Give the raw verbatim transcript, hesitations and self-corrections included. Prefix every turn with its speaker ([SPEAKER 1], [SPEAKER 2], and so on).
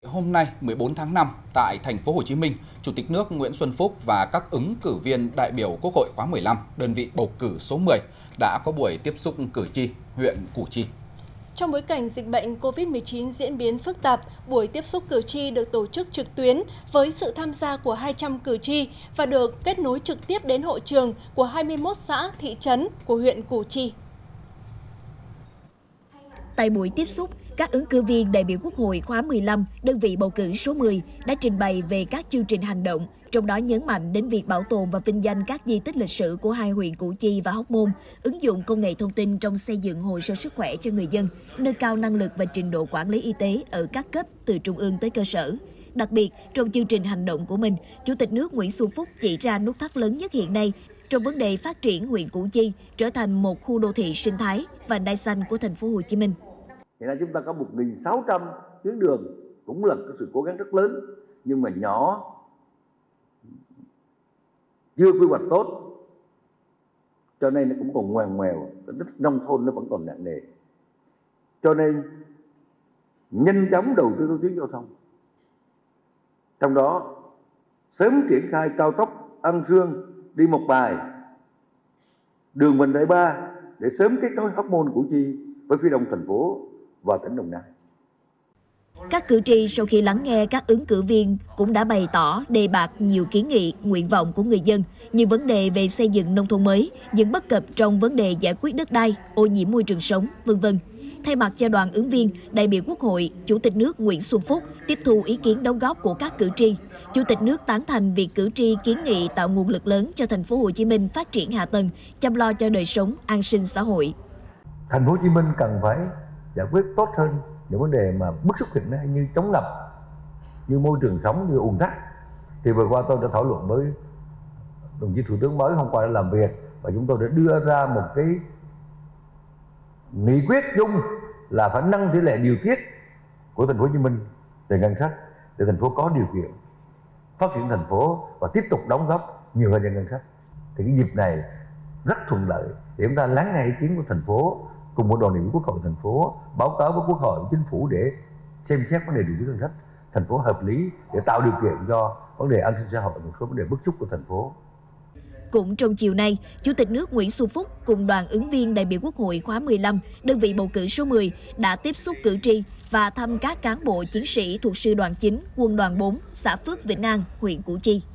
[SPEAKER 1] Hôm nay mười bốn tháng năm tại thành phố Hồ Chí Minh, Chủ tịch nước Nguyễn Xuân Phúc và các ứng cử viên đại biểu Quốc hội khóa mười lăm, đơn vị bầu cử số mười đã có buổi tiếp xúc cử tri huyện Củ Chi.
[SPEAKER 2] Trong bối cảnh dịch bệnh Covid mười chín diễn biến phức tạp, buổi tiếp xúc cử tri được tổ chức trực tuyến với sự tham gia của hai trăm cử tri và được kết nối trực tiếp đến hội trường của hai mươi mốt xã, thị trấn của huyện Củ Chi.
[SPEAKER 3] Tại buổi tiếp xúc, các ứng cử viên đại biểu Quốc hội khóa mười lăm, đơn vị bầu cử số mười đã trình bày về các chương trình hành động, trong đó nhấn mạnh đến việc bảo tồn và vinh danh các di tích lịch sử của hai huyện Củ Chi và Hóc Môn, ứng dụng công nghệ thông tin trong xây dựng hồ sơ sức khỏe cho người dân, nâng cao năng lực và trình độ quản lý y tế ở các cấp từ trung ương tới cơ sở. Đặc biệt, trong chương trình hành động của mình, Chủ tịch nước Nguyễn Xuân Phúc chỉ ra nút thắt lớn nhất hiện nay trong vấn đề phát triển huyện Củ Chi trở thành một khu đô thị sinh thái và đai xanh của thành phố Hồ Chí Minh.
[SPEAKER 4] Hiện nay chúng ta có một nghìn sáu trăm tuyến đường, cũng là sự cố gắng rất lớn, nhưng mà nhỏ, chưa quy hoạch tốt, cho nên nó cũng còn ngoằn ngoèo, đất nông thôn nó vẫn còn nặng nề. Cho nên nhanh chóng đầu tư các tuyến giao thông, trong đó sớm triển khai cao tốc An Sương đi Một Bài, đường vành đai ba để sớm kết nối Hóc Môn, Củ Chi với phía đông thành phố và tỉnh Đồng Nai.
[SPEAKER 3] Các cử tri sau khi lắng nghe các ứng cử viên cũng đã bày tỏ đề bạt nhiều kiến nghị, nguyện vọng của người dân như vấn đề về xây dựng nông thôn mới, những bất cập trong vấn đề giải quyết đất đai, ô nhiễm môi trường sống, vân vân. Thay mặt cho đoàn ứng viên, đại biểu Quốc hội, Chủ tịch nước Nguyễn Xuân Phúc tiếp thu ý kiến đóng góp của các cử tri. Chủ tịch nước tán thành việc cử tri kiến nghị tạo nguồn lực lớn cho thành phố Hồ Chí Minh phát triển hạ tầng, chăm lo cho đời sống, an sinh xã hội.
[SPEAKER 4] Thành phố Hồ Chí Minh cần phải giải quyết tốt hơn những vấn đề mà bức xúc hiện nay như chống ngập, như môi trường sống, như ùn tắc. Thì vừa qua tôi đã thảo luận với đồng chí Thủ tướng mới, hôm qua đã làm việc và chúng tôi đã đưa ra một cái nghị quyết chung là phải nâng tỷ lệ điều tiết của thành phố Hồ Chí Minh về ngân sách để thành phố có điều kiện phát triển thành phố và tiếp tục đóng góp nhiều hơn cho ngân sách. Thì cái dịp này rất thuận lợi để chúng ta lắng nghe ý kiến của thành phố cùng với đoàn đại biểu Quốc hội thành phố báo cáo với Quốc hội và Chính phủ để xem xét vấn đề điều tiết ngân sách thành phố hợp lý để tạo điều kiện cho vấn đề an sinh xã hội và một số vấn đề bức xúc của thành phố.
[SPEAKER 3] Cũng trong chiều nay, Chủ tịch nước Nguyễn Xuân Phúc cùng đoàn ứng viên đại biểu Quốc hội khóa mười lăm, đơn vị bầu cử số mười đã tiếp xúc cử tri và thăm các cán bộ chiến sĩ thuộc Sư đoàn chín, Quân đoàn bốn, xã Phước Vĩnh An, huyện Củ Chi.